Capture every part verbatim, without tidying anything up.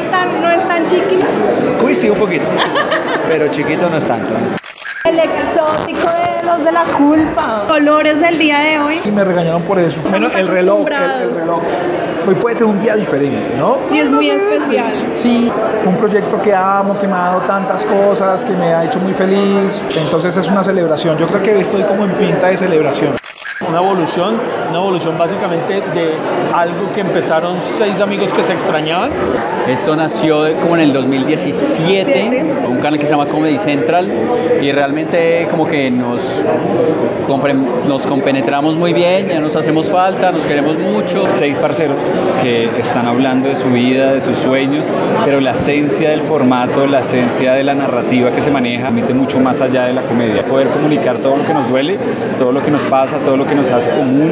es tan, no es tan chiquito. Uy, sí, un poquito, pero chiquito no es tanto. El exótico de los de la culpa. Colores del día de hoy. Y me regañaron por eso. Bueno, el reloj, el, el reloj. Hoy puede ser un día diferente, ¿no? Y es muy especial. Sí, un proyecto que amo, que me ha dado tantas cosas, que me ha hecho muy feliz. Entonces es una celebración. Yo creo que estoy como en pinta de celebración. Una evolución, una evolución básicamente de algo que empezaron seis amigos que se extrañaban. Esto nació de- como en el dos mil diecisiete, Siete. un canal que se llama Comedy Central, y realmente como que nos, compre- nos compenetramos muy bien, ya nos hacemos falta, nos queremos mucho. Seis parceros que están hablando de su vida, de sus sueños, pero la esencia del formato, la esencia de la narrativa que se maneja, permite mucho más allá de la comedia. Poder comunicar todo lo que nos duele, todo lo que nos pasa, todo lo que nos hace común,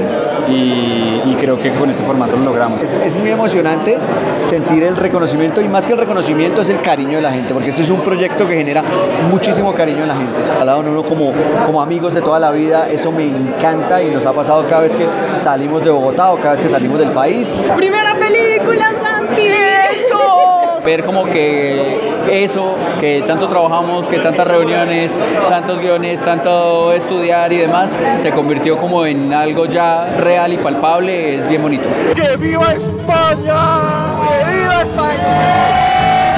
y, y creo que con este formato lo logramos. Es, es muy emocionante sentir el reconocimiento, y más que el reconocimiento es el cariño de la gente, porque este es un proyecto que genera muchísimo cariño en la gente. Al lado de uno como, como amigos de toda la vida, eso me encanta y nos ha pasado cada vez que salimos de Bogotá o cada vez que salimos del país. Primera película, Santi. ¡Eso! Ver como que eso, que tanto trabajamos, que tantas reuniones, tantos guiones, tanto estudiar y demás, se convirtió como en algo ya real y palpable, es bien bonito. ¡Que viva España! ¡Que viva España!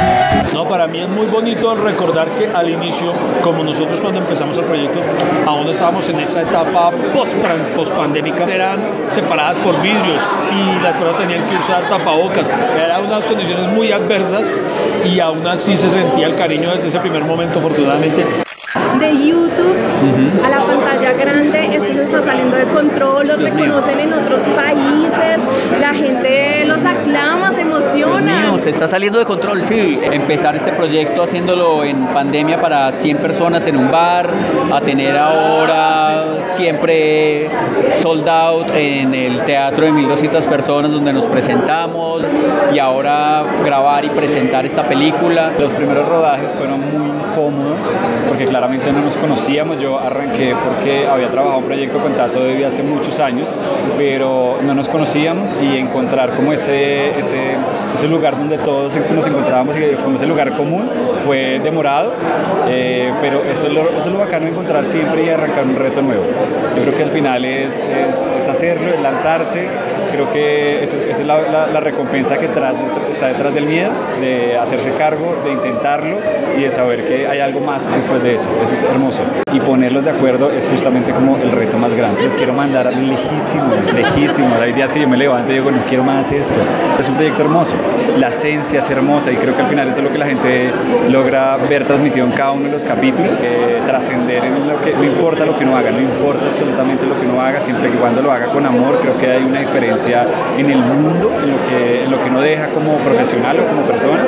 No, para mí es muy bonito recordar que al inicio, como nosotros cuando empezamos el proyecto, aún estábamos en esa etapa post-pandémica, eran separadas por vidrios y las personas tenían que usar tapabocas. Eran unas condiciones muy adversas y aún así se sentía el cariño desde ese primer momento, afortunadamente. De YouTube a la pantalla grande, esto se está saliendo de control, los Dios mío. reconocen en otros países, la gente los aclama, se emociona. Mío, se está saliendo de control, sí. Empezar este proyecto haciéndolo en pandemia para cien personas en un bar, a tener ahora siempre sold out en el teatro de mil doscientas personas donde nos presentamos, y ahora grabar y presentar esta película. Los primeros rodajes fueron muy incómodos porque claramente no nos conocíamos. Yo arranqué porque había trabajado un proyecto con Tato Devi hace muchos años, pero no nos conocíamos, y encontrar como ese, ese, ese lugar donde todos nos encontrábamos y como ese lugar común fue demorado, eh, pero eso es, lo, eso es lo bacano de encontrar siempre y arrancar un reto nuevo. Yo creo que al final es, es, es hacerlo, es lanzarse. Creo que esa es, esa es la, la, la recompensa que tras, está detrás del miedo, de hacerse cargo, de intentarlo y de saber que hay algo más después de eso. Es hermoso. Y ponerlos de acuerdo es justamente como el reto más grande. Los quiero mandar lejísimos, lejísimos. Hay días que yo me levanto y digo, no quiero más esto. Es un proyecto hermoso. La esencia es hermosa y creo que al final eso es lo que la gente logra ver transmitido en cada uno de los capítulos. Eh, trascender en lo que, no importa lo que uno haga, no importa absolutamente lo que uno haga, siempre que cuando lo haga con amor. Creo que hay una diferencia en el mundo, en lo que, en lo que uno deja como profesional o como persona,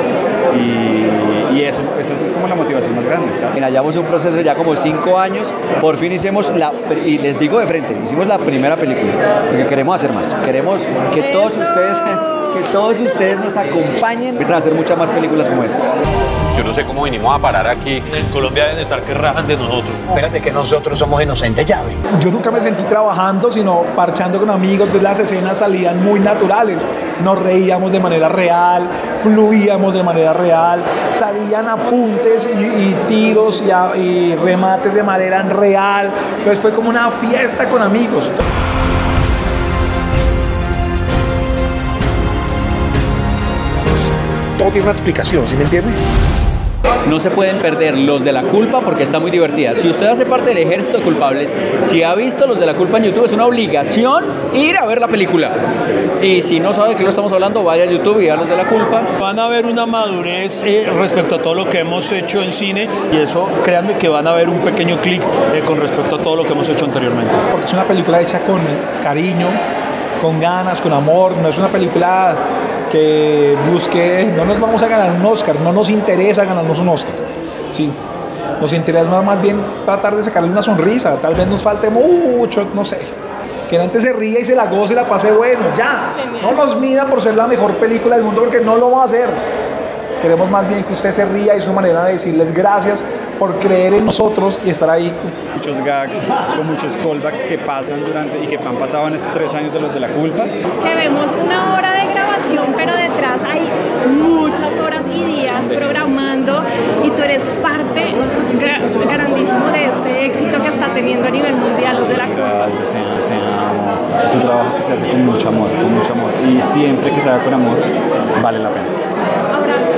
y, y eso, eso es como la motivación más grande, ¿sabes? Hallamos un proceso de ya como cinco años, por fin hicimos la, y les digo de frente, hicimos la primera película, porque queremos hacer más, queremos que todos ¡Eso! ustedes, que todos ustedes nos acompañen para hacer muchas más películas como esta. Yo no sé cómo vinimos a parar aquí. En Colombia deben estar que rajan de nosotros. Espérate que nosotros somos inocentes, llave. Yo nunca me sentí trabajando, sino parchando con amigos. Entonces las escenas salían muy naturales. Nos reíamos de manera real, fluíamos de manera real, salían apuntes y, y tiros y, a, y remates de manera real. Entonces fue como una fiesta con amigos. Todo tiene una explicación, ¿sí me entiende? No se pueden perder Los de la Culpa porque está muy divertida. Si usted hace parte del ejército de culpables, si ha visto Los de la Culpa en YouTube, es una obligación ir a ver la película. Y si no sabe de qué lo estamos hablando, vaya a YouTube y vea Los de la Culpa. Van a ver una madurez eh, respecto a todo lo que hemos hecho en cine, y eso, créanme que van a ver un pequeño clic eh, con respecto a todo lo que hemos hecho anteriormente. Porque es una película hecha con cariño, con ganas, con amor. No es una película que busque, no nos vamos a ganar un Oscar, no nos interesa ganarnos un Oscar, sí, nos interesa más bien tratar de sacarle una sonrisa. Tal vez nos falte mucho, no sé, que la gente se ría y se la goce y la pase bueno, ya, no nos mida por ser la mejor película del mundo, porque no lo vamos a hacer. Queremos más bien que usted se ría, y su manera de decirles gracias por creer en nosotros y estar ahí. Muchos gags, con muchos callbacks que pasan durante y que han pasado en estos tres años de Los de la Culpa. Que vemos una hora de grabación, pero detrás hay muchas horas haga con amor, vale la pena. Abrazo.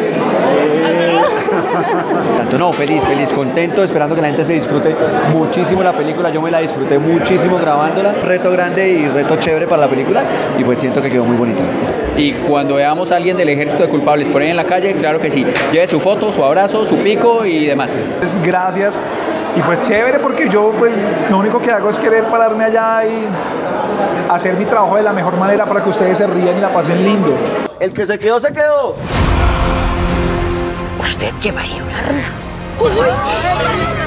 Tanto no, feliz, feliz, contento, esperando que la gente se disfrute muchísimo la película. Yo me la disfruté muchísimo grabándola. Reto grande y reto chévere para la película y pues siento que quedó muy bonita. Y cuando veamos a alguien del ejército de culpables por ahí en la calle, claro que sí, lleve su foto, su abrazo, su pico y demás. Pues gracias. Y pues chévere porque yo pues lo único que hago es querer pararme allá y hacer mi trabajo de la mejor manera para que ustedes se rían y la pasen lindo. El que se quedó, se quedó. Usted lleva ahí una arma.